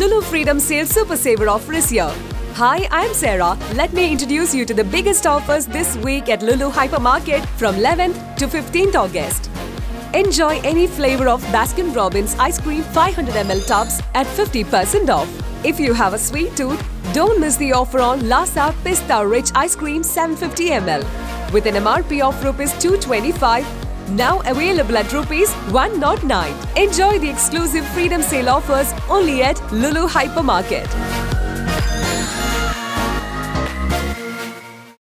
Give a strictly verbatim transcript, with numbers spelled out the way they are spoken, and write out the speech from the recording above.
Lulu Freedom Sale Super Saver offer is here. Hi, I'm Sarah. Let me introduce you to the biggest offers this week at Lulu Hypermarket from eleventh to fifteenth August. Enjoy any flavor of Baskin-Robbins ice cream five hundred milliliter tubs at fifty percent off. If you have a sweet tooth, don't miss the offer on Lasa Pista Rich Ice Cream seven hundred fifty milliliters with an M R P of rupees two hundred twenty-five, now available at rupees one oh nine. Enjoy the exclusive Freedom Sale offers only at Lulu Hypermarket.